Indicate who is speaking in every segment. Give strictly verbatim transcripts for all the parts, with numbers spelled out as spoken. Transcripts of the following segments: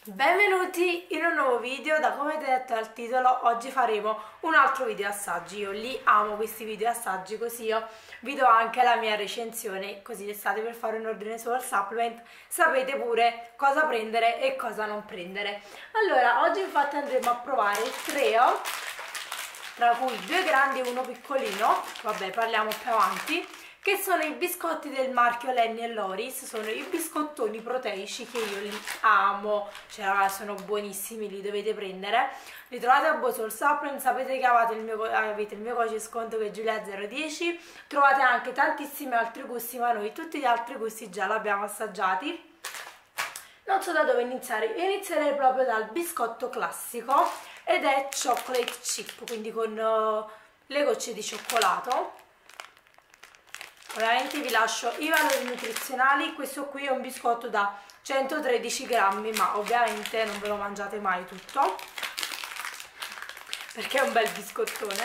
Speaker 1: Benvenuti in un nuovo video. Da come detto dal titolo, oggi faremo un altro video assaggi. Io li amo questi video assaggi, così io vi do anche la mia recensione, così state per fare un ordine su All Supplement, sapete pure cosa prendere e cosa non prendere. Allora, oggi infatti andremo a provare il trio, tra cui due grandi e uno piccolino, vabbè parliamo più avanti, che sono i biscotti del marchio Lenny e Loris. Sono i biscottoni proteici che io li amo, cioè ragazzi sono buonissimi, li dovete prendere, li trovate a Bosol Supplement, sapete che avete il mio, avete il mio codice sconto che è Giulia zero dieci, trovate anche tantissimi altri gusti, ma noi tutti gli altri gusti già li abbiamo assaggiati. Non so da dove iniziare, inizierei proprio dal biscotto classico ed è chocolate chip, quindi con uh, le gocce di cioccolato. Ovviamente vi lascio i valori nutrizionali. Questo qui è un biscotto da centotredici grammi, ma ovviamente non ve lo mangiate mai tutto perché è un bel biscottone.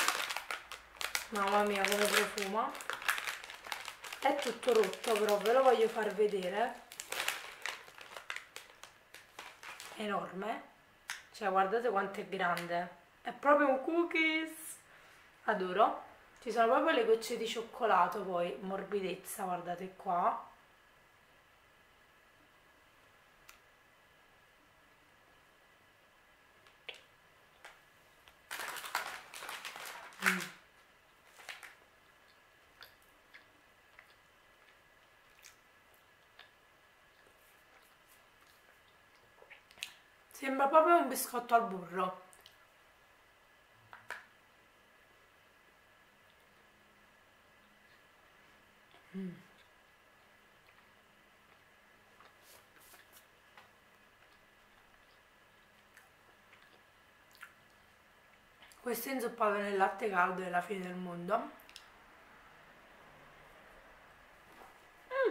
Speaker 1: Mamma mia come profuma, è tutto rotto, però ve lo voglio far vedere. È enorme, cioè guardate quanto è grande, è proprio un cookies, adoro. Ci sono proprio le gocce di cioccolato, poi morbidezza, guardate qua. Mm. Sembra proprio un biscotto al burro. Mm. Questo è inzuppato nel latte caldo è la fine del mondo. Mm.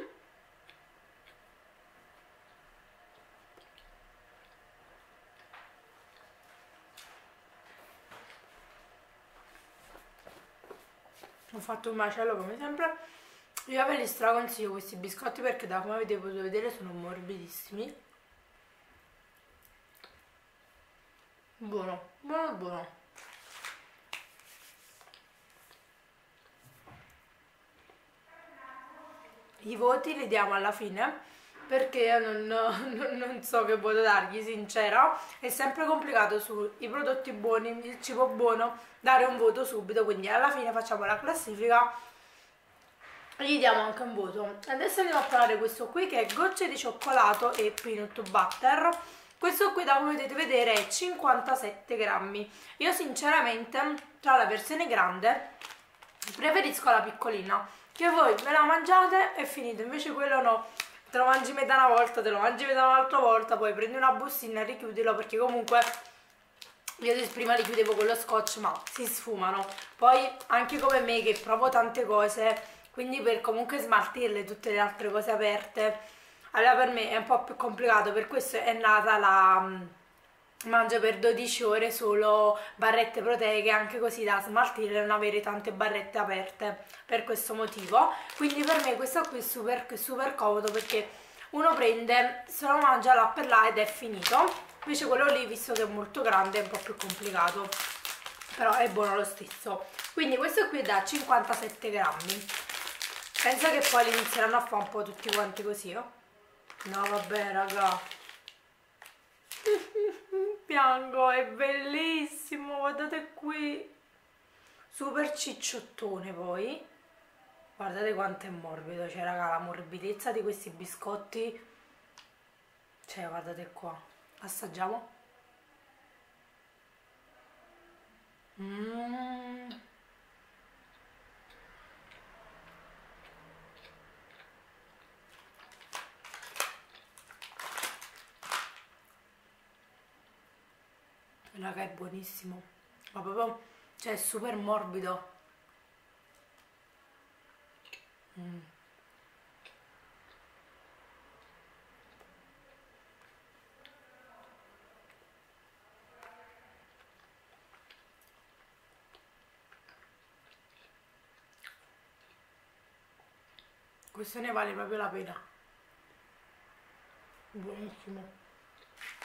Speaker 1: Ho fatto un macello come sempre. Io ve li straconsiglio questi biscotti perché da come avete potuto vedere sono morbidissimi. Buono, buono, buono. I voti li diamo alla fine perché non, non, non so che voto dargli, sincera. È sempre complicato sui prodotti buoni, il cibo buono, dare un voto subito, quindi alla fine facciamo la classifica e gli diamo anche un voto. Adesso andiamo a provare questo qui che è gocce di cioccolato e peanut butter. Questo qui, da come potete vedere, è cinquantasette grammi. Io sinceramente tra la versione grande preferisco la piccolina, che voi ve la mangiate e finito, invece quello no, te lo mangi metà una volta, te lo mangi metà un'altra volta, poi prendi una bustina e richiudilo, perché comunque io prima li chiudevo con lo scotch ma si sfumano. Poi anche come me che provo tante cose, quindi per comunque smaltirle tutte le altre cose aperte, allora per me è un po' più complicato. Per questo è nata la mangio per dodici ore solo barrette proteiche, anche così da smaltire e non avere tante barrette aperte, per questo motivo. Quindi per me questo qui è super, super comodo, perché uno prende, se lo mangia là per là ed è finito. Invece quello lì, visto che è molto grande, è un po' più complicato, però è buono lo stesso. Quindi questo qui è da cinquantasette grammi. Penso che poi li inizieranno a fare un po' tutti quanti così, oh. No vabbè raga, piango, è bellissimo, guardate qui, super cicciottone. Poi guardate quanto è morbido, cioè raga, la morbidezza di questi biscotti, cioè guardate qua, assaggiamo. Mmm. Raga, è buonissimo, ma proprio, cioè è super morbido. Mm. Questo ne vale proprio la pena, buonissimo.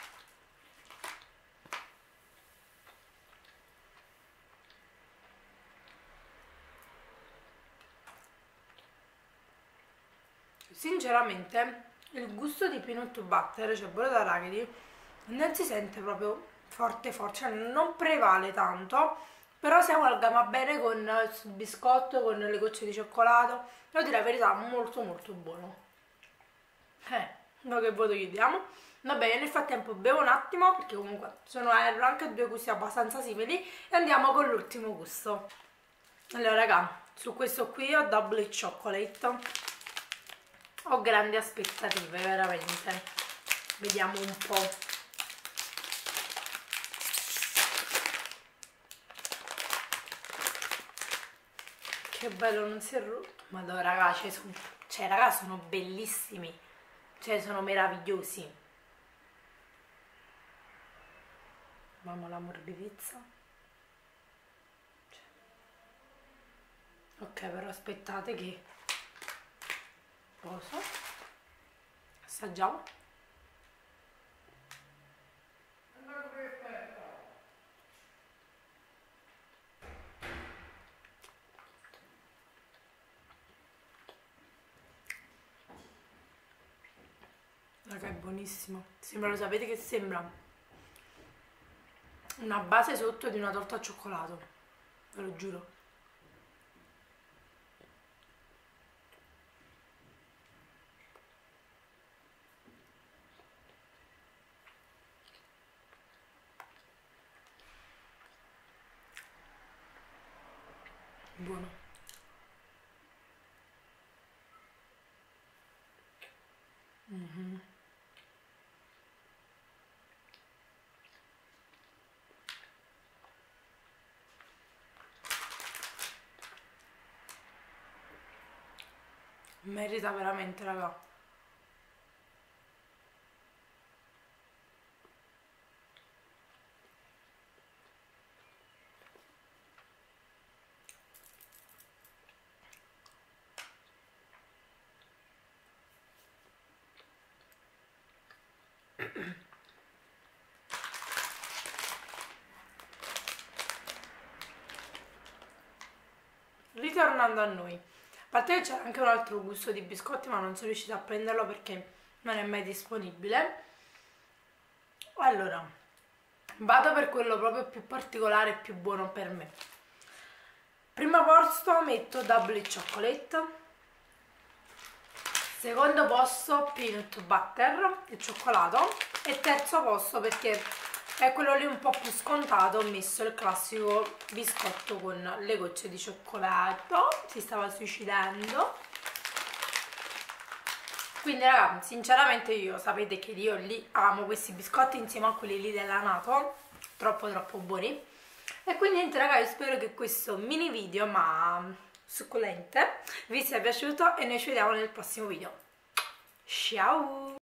Speaker 1: sinceramente il gusto di peanut butter, cioè burro d'arachidi, non si sente proprio forte forte, cioè non prevale tanto, però si amalgama bene con il biscotto, con le gocce di cioccolato. Devo dire la verità, molto molto buono. Eh, no, che voto gli diamo? Vabbè, nel frattempo bevo un attimo, perché comunque sono anche due gusti abbastanza simili, e andiamo con l'ultimo gusto. Allora raga, su questo qui ho double chocolate, ho grandi aspettative veramente, vediamo un po'. Che bello, non si è rotto. Madonna raga, cioè, sono, cioè raga, sono bellissimi, cioè sono meravigliosi. Mamma, la morbidezza. Ok, però aspettate che cosa? Assaggiamo. Raga, è buonissimo. Sembra, lo sapete che sembra? Una base sotto di una torta al cioccolato, ve lo giuro. Buono. Mm-hmm. Merita veramente, raga. Ritornando a noi, a parte che c'era anche un altro gusto di biscotti, ma non sono riuscita a prenderlo perché non è mai disponibile. Allora, vado per quello proprio più particolare e più buono per me. Primo posto metto double chocolate, secondo posto peanut butter e cioccolato, e terzo posto, perché è quello lì un po' più scontato, ho messo il classico biscotto con le gocce di cioccolato. Si stava suicidando. Quindi raga, sinceramente io, sapete che io lì amo questi biscotti insieme a quelli lì della Nato, troppo troppo buoni. E quindi niente raga, io spero che questo mini video, ma succulente, vi sia piaciuto, e noi ci vediamo nel prossimo video. Ciao!